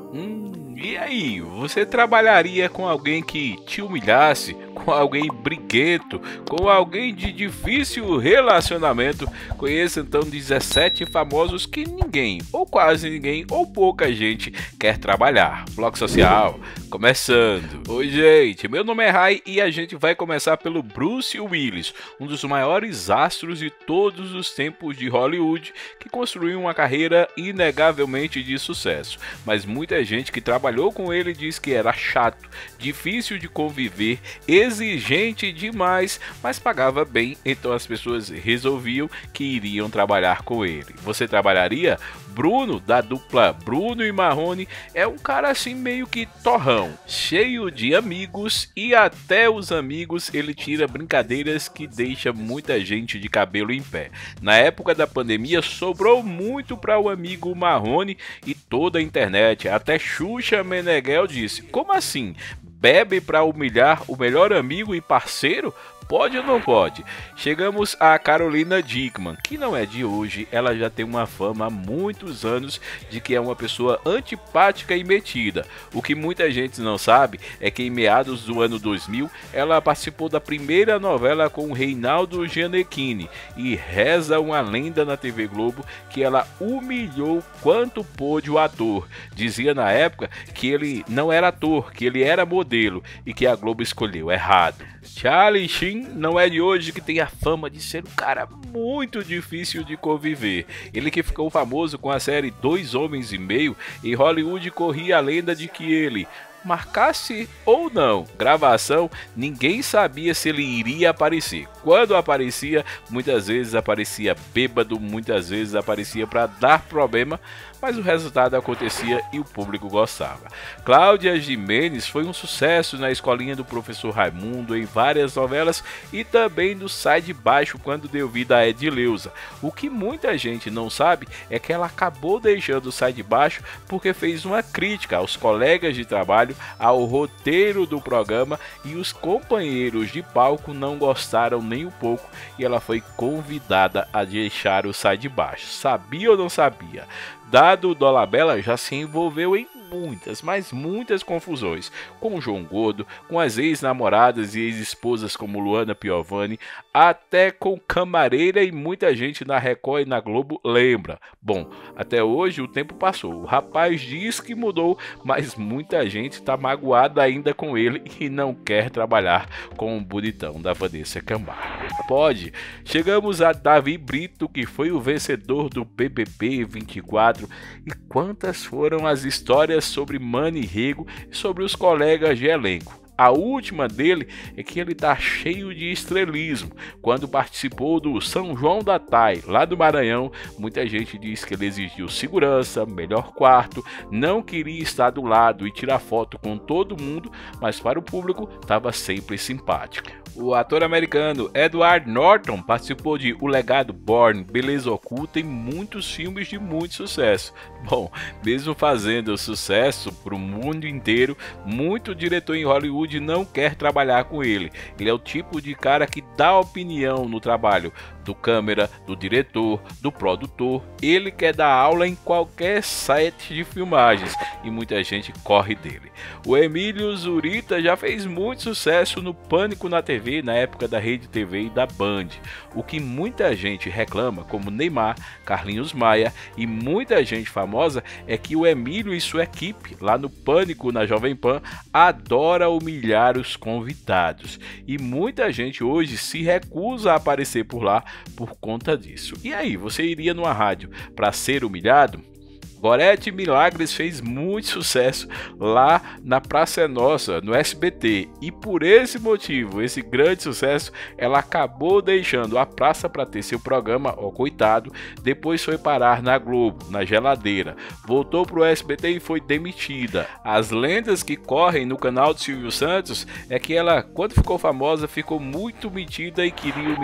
E aí, você trabalharia com alguém que te humilhasse, com alguém briguento, com alguém de difícil relacionamento? Conheça então 17 famosos que ninguém, ou quase ninguém, ou pouca gente quer trabalhar. Bloco Social, começando. Oi gente, meu nome é Rai e a gente vai começar pelo Bruce Willis, um dos maiores astros de todos os tempos de Hollywood, que construiu uma carreira inegavelmente de sucesso, mas muita gente que trabalhou com ele diz que era chato, difícil de conviver, exigente demais, mas pagava bem, então as pessoas resolviam que iriam trabalhar com ele. Você trabalharia? Bruno, da dupla Bruno e Marrone, é um cara assim meio que torrão, cheio de amigos e até os amigos ele tira brincadeiras que deixa muita gente de cabelo em pé. Na época da pandemia sobrou muito para o amigo Marrone e toda a internet, até Xuxa Meneghel disse: como assim? Bebe para humilhar o melhor amigo e parceiro? Pode ou não pode? Chegamos a Carolina Dickmann, que não é de hoje, ela já tem uma fama há muitos anos de que é uma pessoa antipática e metida. O que muita gente não sabe é que em meados do ano 2000 ela participou da primeira novela com o Reinaldo Gianecchini e reza uma lenda na TV Globo que ela humilhou quanto pôde o ator. Dizia na época que ele não era ator, que ele era modelo e que a Globo escolheu errado. Charlie Sheen não é de hoje que tem a fama de ser um cara muito difícil de conviver. Ele que ficou famoso com a série Dois Homens e Meio, em Hollywood corria a lenda de que ele, marcasse ou não gravação, ninguém sabia se ele iria aparecer. Quando aparecia, muitas vezes aparecia bêbado, muitas vezes aparecia para dar problema, mas o resultado acontecia e o público gostava. Cláudia Gimenez foi um sucesso na escolinha do professor Raimundo, em várias novelas e também no Sai de Baixo quando deu vida a Edileuza. O que muita gente não sabe é que ela acabou deixando o Sai de Baixo porque fez uma crítica aos colegas de trabalho, ao roteiro do programa, e os companheiros de palco não gostaram nem um pouco e ela foi convidada a deixar o Sai de Baixo. Sabia ou não sabia? Dado Dolabella já se envolveu em muitas, mas muitas confusões com o João Gordo, com as ex-namoradas e ex-esposas como Luana Piovani, até com camareira, e muita gente na Record e na Globo lembra. Bom, até hoje o tempo passou, o rapaz diz que mudou, mas muita gente está magoada ainda com ele e não quer trabalhar com o bonitão da Vanessa Camargo. Pode. Chegamos a Davi Brito, que foi o vencedor do BBB 24, e quantas foram as histórias sobre Mani Rego e sobre os colegas de elenco. A última dele é que ele tá cheio de estrelismo. Quando participou do São João da Tai, lá do Maranhão, muita gente diz que ele exigiu segurança, melhor quarto, não queria estar do lado e tirar foto com todo mundo, mas para o público estava sempre simpático. O ator americano Edward Norton participou de O Legado Bourne, Beleza Oculta e muitos filmes de muito sucesso. Bom, mesmo fazendo sucesso para o mundo inteiro, muito diretor em Hollywood não quer trabalhar com ele. Ele é o tipo de cara que dá opinião no trabalho do câmera, do diretor, do produtor. Ele quer dar aula em qualquer set de filmagens e muita gente corre dele. O Emílio Zurita já fez muito sucesso no Pânico na TV, na época da Rede TV e da Band. O que muita gente reclama, como Neymar, Carlinhos Maia e muita gente famosa, é que o Emílio e sua equipe, lá no Pânico na Jovem Pan, adora humilhar os convidados. E muita gente hoje se recusa a aparecer por lá por conta disso. E aí, você iria numa rádio para ser humilhado? Gorete Milagres fez muito sucesso lá na Praça é Nossa, no SBT, e por esse motivo, esse grande sucesso, ela acabou deixando a praça para ter seu programa, ó coitado, depois foi parar na Globo, na geladeira, voltou pro SBT e foi demitida. As lendas que correm no canal de Silvio Santos é que ela, quando ficou famosa, ficou muito metida e queria humilhar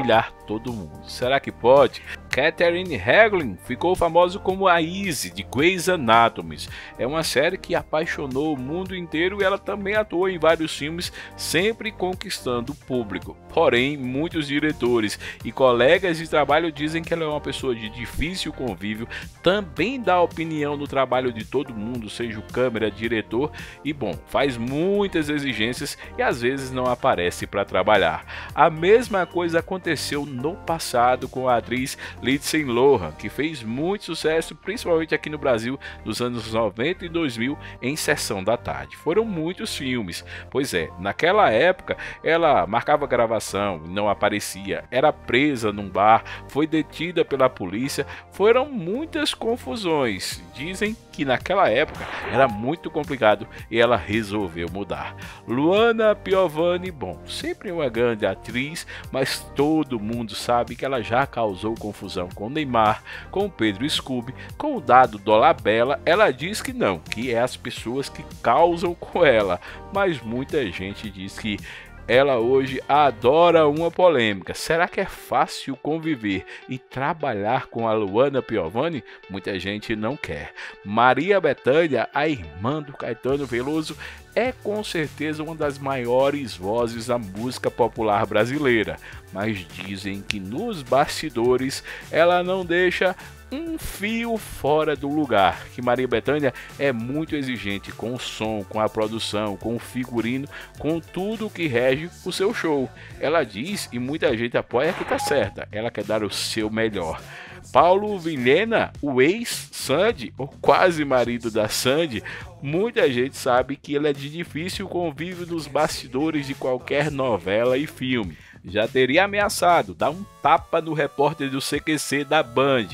todo mundo. Será que pode? Katherine Heglin ficou famosa como a Izzy de Grey's Anatomy. É uma série que apaixonou o mundo inteiro e ela também atuou em vários filmes, sempre conquistando o público. Porém, muitos diretores e colegas de trabalho dizem que ela é uma pessoa de difícil convívio, também dá opinião no trabalho de todo mundo, seja o câmera, diretor, e bom, faz muitas exigências e às vezes não aparece para trabalhar. A mesma coisa aconteceu no passado com a atriz Lindsay Lohan, que fez muito sucesso, principalmente aqui no Brasil, nos anos 90 e 2000, em Sessão da Tarde. Foram muitos filmes, pois é, naquela época ela marcava gravação, não aparecia, era presa num bar, foi detida pela polícia, foram muitas confusões. Dizem que naquela época era muito complicado e ela resolveu mudar. Luana Piovani, bom, sempre uma grande atriz, mas todo mundo sabe que ela já causou confusão com Neymar, com Pedro Scooby, com o Dado Dolabella. Ela diz que não, que é as pessoas que causam com ela, mas muita gente diz que ela hoje adora uma polêmica. Será que é fácil conviver e trabalhar com a Luana Piovani? Muita gente não quer. Maria Bethânia, a irmã do Caetano Veloso, é com certeza uma das maiores vozes da música popular brasileira, mas dizem que nos bastidores ela não deixa um fio fora do lugar, que Maria Bethânia é muito exigente com o som, com a produção, com o figurino, com tudo que rege o seu show. Ela diz, e muita gente apoia, que tá certa, ela quer dar o seu melhor. Paulo Vilhena, o ex-Sandy, ou quase marido da Sandy, muita gente sabe que ele é de difícil convívio nos bastidores de qualquer novela e filme. Já teria ameaçado dar um tapa no repórter do CQC da Band.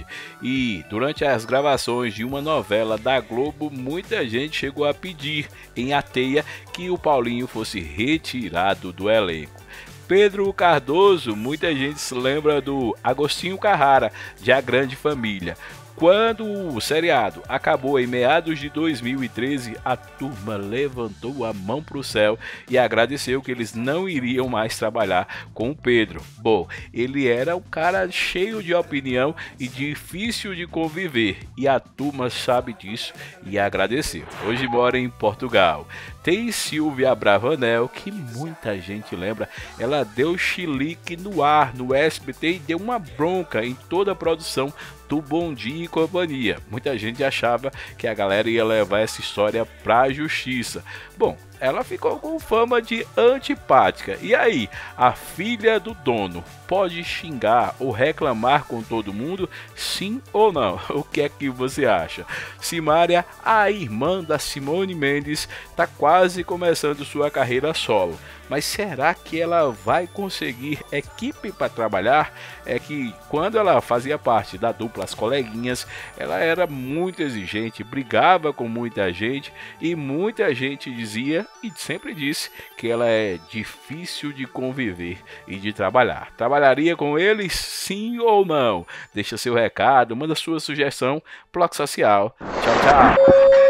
E durante as gravações de uma novela da Globo, muita gente chegou a pedir em ateia que o Paulinho fosse retirado do elenco. Pedro Cardoso, muita gente se lembra do Agostinho Carrara, de A Grande Família. Quando o seriado acabou em meados de 2013, a turma levantou a mão para o céu e agradeceu que eles não iriam mais trabalhar com o Pedro. Bom, ele era um cara cheio de opinião e difícil de conviver, e a turma sabe disso e agradeceu. Hoje mora em Portugal. Tem Silvia Bravanel, que muita gente lembra, ela deu chilique no ar no SBT e deu uma bronca em toda a produção do Bom Dia e Companhia. Muita gente achava que a galera ia levar essa história para a justiça. Bom, ela ficou com fama de antipática. E aí, a filha do dono pode xingar ou reclamar com todo mundo? Sim ou não? O que é que você acha? Simária, a irmã da Simone Mendes, está quase começando sua carreira solo. Mas será que ela vai conseguir equipe para trabalhar? É que quando ela fazia parte da dupla As Coleguinhas, ela era muito exigente, brigava com muita gente e muita gente dizia e sempre disse que ela é difícil de conviver e de trabalhar. Trabalharia com eles, sim ou não? Deixa seu recado, manda sua sugestão, Bloco Social. Tchau, tchau.